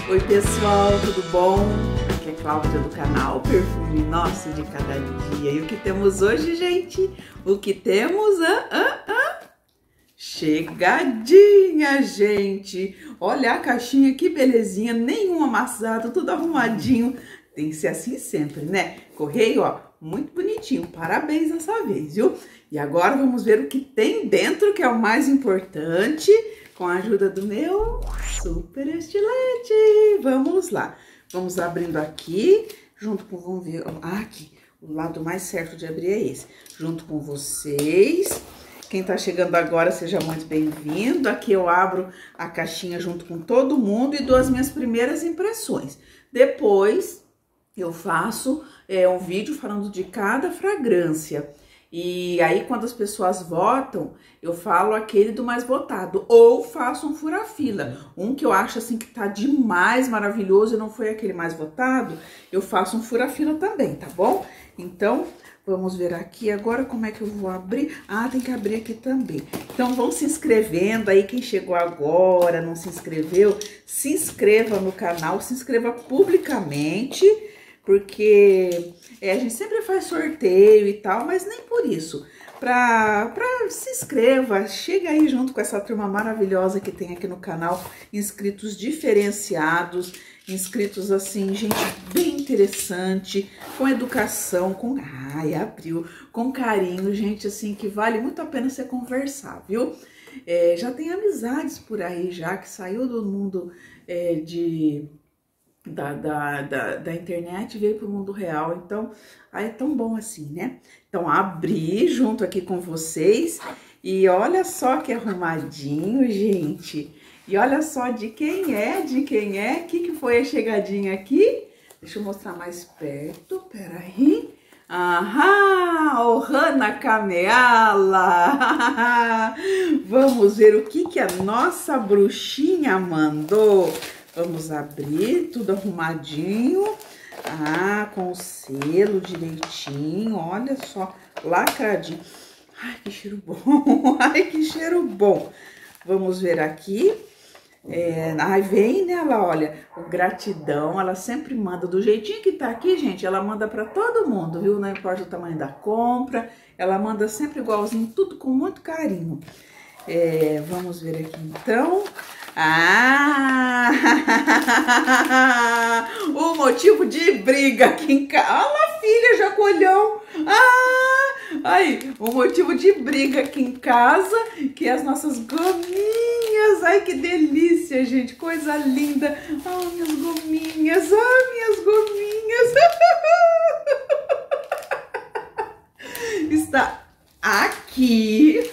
Oi pessoal, tudo bom? Aqui é Cláudia do canal Perfume Nosso de Cada Dia. E o que temos hoje, gente? O que temos? Chegadinha, gente! Olha a caixinha, que belezinha, nenhum amassado, tudo arrumadinho. Tem que ser assim sempre, né? Correio, ó, muito bonitinho. Parabéns dessa vez, viu? E agora vamos ver o que tem dentro, que é o mais importante, com a ajuda do meu super estilete. Vamos lá. Vamos abrindo aqui, junto com, vamos ver, aqui, o lado mais certo de abrir é esse. Junto com vocês. Quem tá chegando agora, seja muito bem-vindo. Aqui eu abro a caixinha junto com todo mundo e dou as minhas primeiras impressões. Depois eu faço um vídeo falando de cada fragrância. E aí, quando as pessoas votam, eu falo aquele do mais votado. Ou faço um fura-fila. Um que eu acho assim que tá demais maravilhoso e não foi aquele mais votado, eu faço um fura-fila também, tá bom? Então, vamos ver aqui agora como é que eu vou abrir. Ah, tem que abrir aqui também. Então, vão se inscrevendo aí, quem chegou agora, não se inscreveu, se inscreva no canal, se inscreva publicamente, porque a gente sempre faz sorteio e tal, mas nem por isso. Se inscreva, chega aí junto com essa turma maravilhosa que tem aqui no canal, inscritos diferenciados, inscritos assim, gente bem interessante, com educação, abriu, com carinho, gente assim que vale muito a pena você conversar, viu? Já tem amizades por aí já, que saiu do mundo da internet, veio pro mundo real, então aí é tão bom assim, né? Então abri junto aqui com vocês e olha só que arrumadinho, gente. E olha só de quem é, que foi a chegadinha aqui? Deixa eu mostrar mais perto, peraí. Ohana Kameala! Vamos ver o que a nossa bruxinha mandou. Vamos abrir tudo arrumadinho. Com o selo direitinho, olha só, lacradinho. Ai, que cheiro bom, ai, que cheiro bom. Vamos ver aqui. Aí vem, né, ela, olha, o gratidão, ela sempre manda do jeitinho que tá aqui, gente, ela manda pra todo mundo, viu? Não importa o tamanho da compra, ela manda sempre igualzinho, tudo com muito carinho. Vamos ver aqui então. O motivo de briga aqui em casa. Olha, filha, jacolhão. Aí, o motivo de briga aqui em casa, que é as nossas gominhas. Ai, que delícia, gente, coisa linda. Minhas gominhas, minhas gominhas. Está aqui.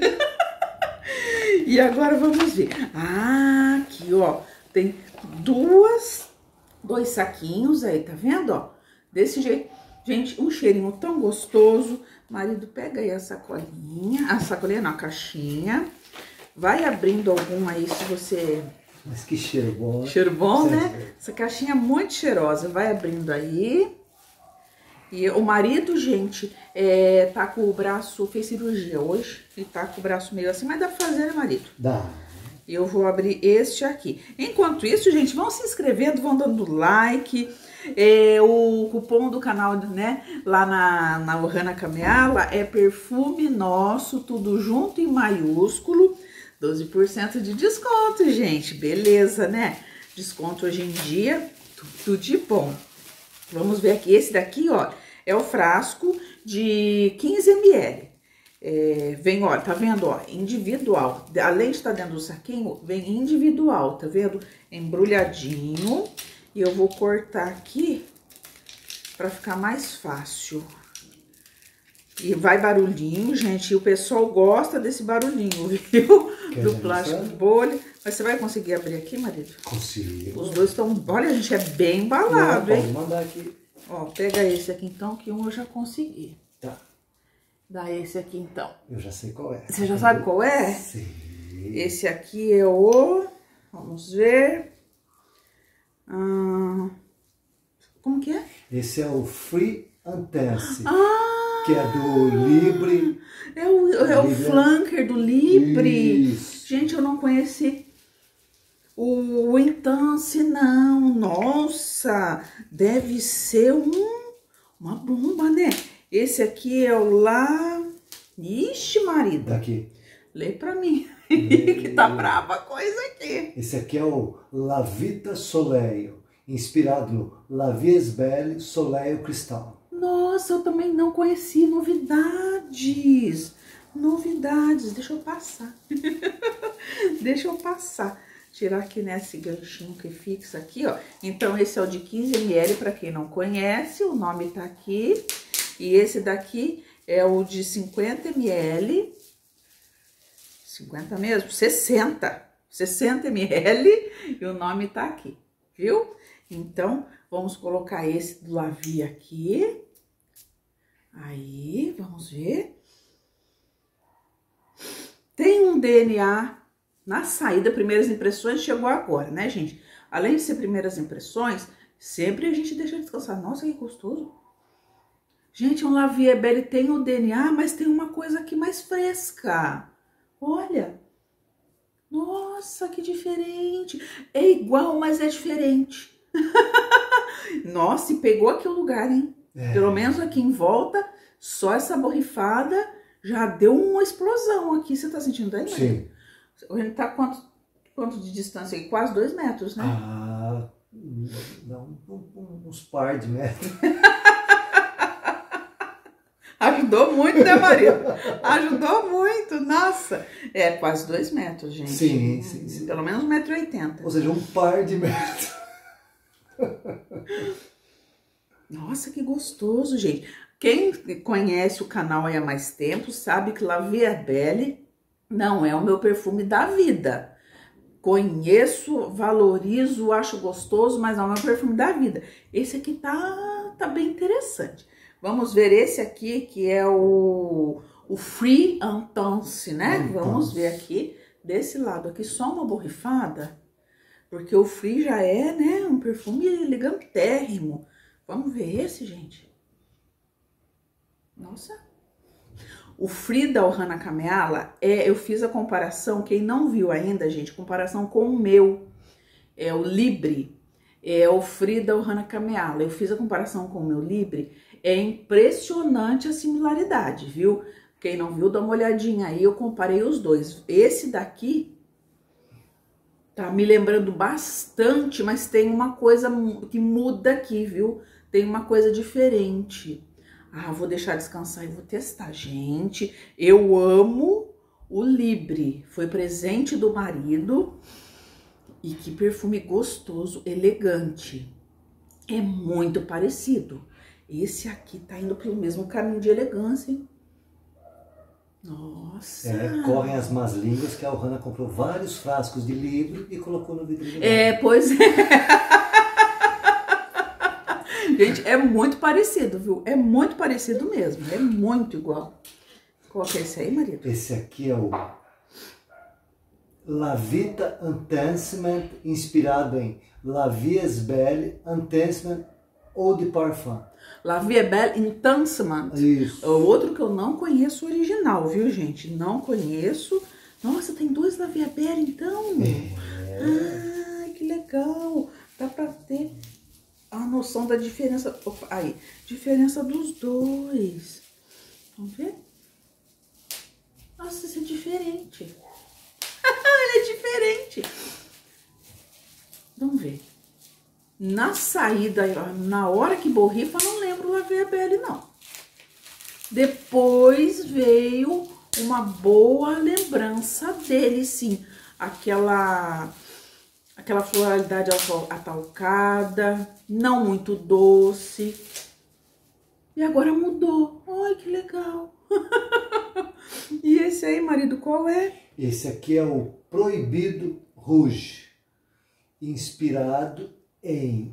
E agora vamos ver. Aqui, ó, tem dois saquinhos aí, tá vendo, ó? Desse jeito. Gente, um cheirinho tão gostoso. Marido, pega aí a sacolinha não, a caixinha. Vai abrindo algum aí, se você... Mas que cheiro bom. Cheiro bom, né? Essa caixinha é muito cheirosa. Vai abrindo aí. E o marido, gente, tá com o braço, fez cirurgia hoje, e tá com o braço meio assim, mas dá pra fazer, né, marido? Dá. Eu vou abrir este aqui. Enquanto isso, gente, vão se inscrevendo, vão dando like. O cupom do canal, né, lá na Ohana Kameala é Perfume Nosso, tudo junto em maiúsculo, 12% de desconto, gente, beleza, né? Desconto hoje em dia, tudo de bom. Vamos ver aqui, esse daqui, ó, é o frasco de 15 ml. Vem, ó, tá vendo, ó, individual. Além de estar dentro do saquinho, vem individual, tá vendo? Embrulhadinho. E eu vou cortar aqui pra ficar mais fácil. E vai barulhinho, gente, e o pessoal gosta desse barulhinho, viu? Do plástico bolha. Mas você vai conseguir abrir aqui, marido? Consigo. Os dois estão... Olha, gente, é bem embalado, hein? Pode mandar aqui. Ó, pega esse aqui, então, que um eu já consegui. Tá. Dá esse aqui, então. Eu já sei qual é. Você já sabe qual é? Sim. Esse aqui é o... Vamos ver. Como que é? Esse é o Free Intense. Que é do Libre. É o flanker do Libre. Isso. Gente, eu não conheci. O Intense não. Nossa, deve ser uma bomba, né? Esse aqui é o lá... Ixi, marido. Daqui. Lê pra mim, que tá brava a coisa aqui. Esse aqui é o La Vita Soleil, inspirado no La Vie est Belle Soleil Cristal. Nossa, eu também não conheci. Novidades. Novidades. Deixa eu passar. Deixa eu passar. Tirar aqui nesse ganchinho que fixa aqui, ó. Então, esse é o de 15 ml, para quem não conhece. O nome tá aqui. E esse daqui é o de 50 ml. 50 mesmo? 60 ml. E o nome tá aqui, viu? Então, vamos colocar esse do La Vie aqui. Aí, vamos ver. Tem um DNA na saída, primeiras impressões, chegou agora, né, gente? Além de ser primeiras impressões, sempre a gente deixa descansar. Nossa, que gostoso. Gente, um La Vie est Belle tem o DNA, mas tem uma coisa aqui mais fresca. Olha. Nossa, que diferente. É igual, mas é diferente. Nossa, e pegou aqui o lugar, hein? Pelo menos aqui em volta, só essa borrifada já deu uma explosão aqui. Você tá sentindo aí, Maria? Sim. Ele tá quanto de distância aí? Quase 2 metros, né? Ah, não, uns par de metros. Ajudou muito, né, marido? Ajudou muito, nossa. É, quase 2 metros, gente. Sim. Pelo menos 1,80 m. Ou seja, um par de metros. Nossa, que gostoso, gente. Quem conhece o canal aí há mais tempo sabe que La Vie est Belle não é o meu perfume da vida. Conheço, valorizo, acho gostoso, mas não é o meu perfume da vida. Esse aqui tá bem interessante. Vamos ver esse aqui, que é o Free Intense, né? Vamos ver aqui, desse lado aqui, só uma borrifada. Porque o Free já é, né, um perfume elegantérrimo. Vamos ver esse, gente. Nossa. O Free da Ohana Kameala, eu fiz a comparação, quem não viu ainda, gente, comparação com o meu. É o Libre, é o Free da Ohana Kameala. Eu fiz a comparação com o meu Libre. É impressionante a similaridade, viu? Quem não viu, dá uma olhadinha aí, eu comparei os dois. Esse daqui tá me lembrando bastante, mas tem uma coisa que muda aqui, viu? Tem uma coisa diferente. Ah, vou deixar descansar e vou testar. Gente, eu amo o Libre. Foi presente do marido. E que perfume gostoso, elegante. É muito parecido. Esse aqui tá indo pelo mesmo caminho de elegância, hein? Nossa! Correm as más línguas que a Ohana comprou vários frascos de Libre e colocou no vidrinho. Pois é. Gente, é muito parecido, viu? É muito parecido mesmo. É muito igual. Qual que é esse aí, marido? Esse aqui é o La Vita Intensement, inspirado em La Vie est Belle Intensement Eau de Parfum. La Vie est Belle Intensement. Isso. O outro que eu não conheço o original, viu, gente? Não conheço. Nossa, tem 2 La Vie est Belle, então? Ah, que legal. Dá pra ter a noção da diferença. Opa, aí, diferença dos dois. Vamos ver? Nossa, isso é diferente. Ele é diferente. Vamos ver. Na saída, na hora que borrifa, não lembro o La Vie est Belle, não. Depois veio uma boa lembrança dele, sim. Aquela floralidade atalcada, não muito doce. E agora mudou. Ai, que legal. E esse aí, marido, qual é? Esse aqui é o Proibido Rouge, inspirado em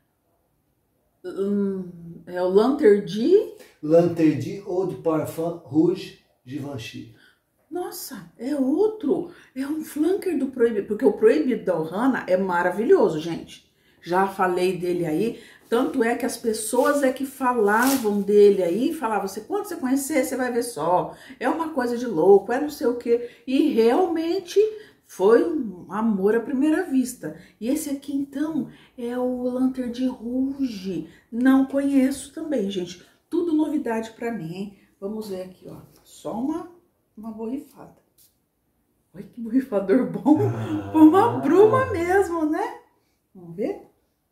é o Lanterdi Eau de Parfum Rouge Givenchy. Nossa, é outro. É um flanker do Proibido, porque o Proibido da Ohana é maravilhoso, gente. Já falei dele aí. Tanto é que as pessoas que falavam dele aí, falavam, quando você conhecer, você vai ver só. É uma coisa de louco, é não sei o quê. E realmente Foi um amor à primeira vista. E esse aqui, então, é o Lanterne Rouge. Não conheço também, gente. Tudo novidade pra mim, hein? Vamos ver aqui, ó. Só uma borrifada. Olha que borrifador bom. Uma bruma mesmo, né? Vamos ver?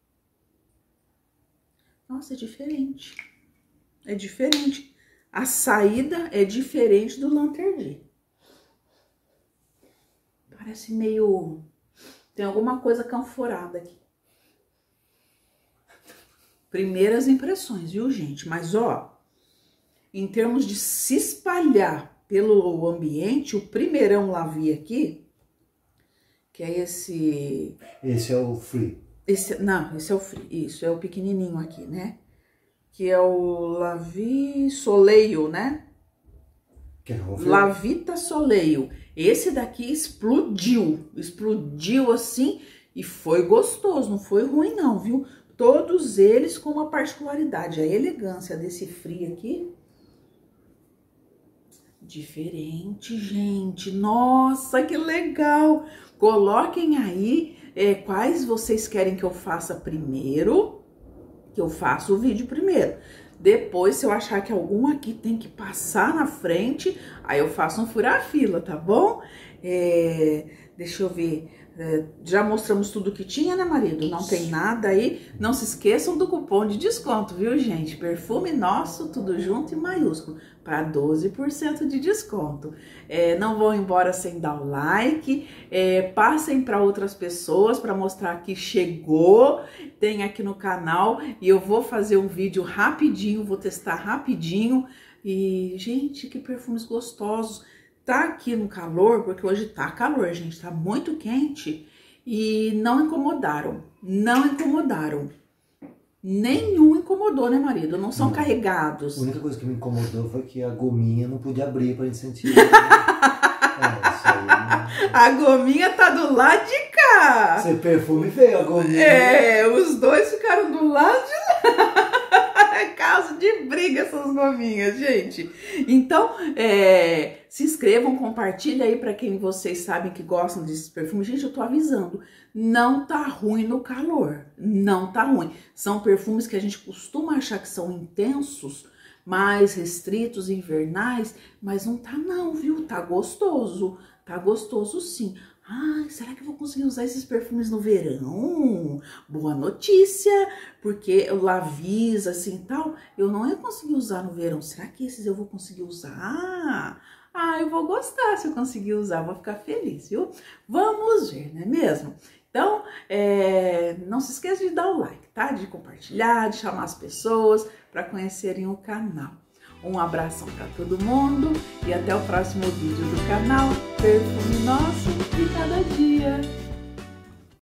Nossa, é diferente. É diferente. A saída é diferente do Lanterne. Parece meio... Tem alguma coisa canforada aqui. Primeiras impressões, viu, gente? Mas, ó, em termos de se espalhar pelo ambiente, o primeirão Lavi aqui, que é esse... Esse é o Free. Não, esse é o Free. Isso, é o pequenininho aqui, né? Que é o Lavi Soleil, né? Lavita Soleil. Esse daqui explodiu. Explodiu assim e foi gostoso. Não foi ruim não, viu? Todos eles com uma particularidade. A elegância desse Free aqui. Diferente, gente. Nossa, que legal. Coloquem aí quais vocês querem que eu faça primeiro. Que eu faço o vídeo primeiro. Depois, se eu achar que algum aqui tem que passar na frente, aí eu faço um furar-fila, tá bom? Deixa eu ver. Já mostramos tudo que tinha, né, marido? Não tem nada aí. Não se esqueçam do cupom de desconto, viu, gente? Perfume Nosso, tudo junto e maiúsculo, para 12% de desconto. Não vão embora sem dar o like. Passem para outras pessoas para mostrar que chegou. Tem aqui no canal e eu vou fazer um vídeo rapidinho, vou testar rapidinho. E, gente, que perfumes gostosos. Tá aqui no calor, porque hoje tá calor, gente, tá muito quente. E não incomodaram, não incomodaram. Nenhum incomodou, né, marido? Não são carregados. A única coisa que me incomodou foi que a gominha não podia abrir pra gente sentir. Isso aí. A gominha tá do lado de cá. Seu perfume veio, a gominha. Os dois ficaram do lado de lá. É caso de briga essas gominhas, gente. Então, se inscrevam, compartilhem aí pra quem vocês sabem que gostam desses perfumes. Gente, eu tô avisando, não tá ruim no calor, não tá ruim. São perfumes que a gente costuma achar que são intensos, mais restritos, invernais, mas não tá não, viu? Tá gostoso sim. Ai, será que eu vou conseguir usar esses perfumes no verão? Boa notícia, porque o Lavis, assim, tal, eu não ia conseguir usar no verão. Será que esses eu vou conseguir usar? Ah, eu vou gostar se eu conseguir usar, vou ficar feliz, viu? Vamos ver, não é mesmo? Então, não se esqueça de dar o like, tá? De compartilhar, de chamar as pessoas para conhecerem o canal. Um abração para todo mundo e até o próximo vídeo do canal Perfume Nosso de Cada Dia.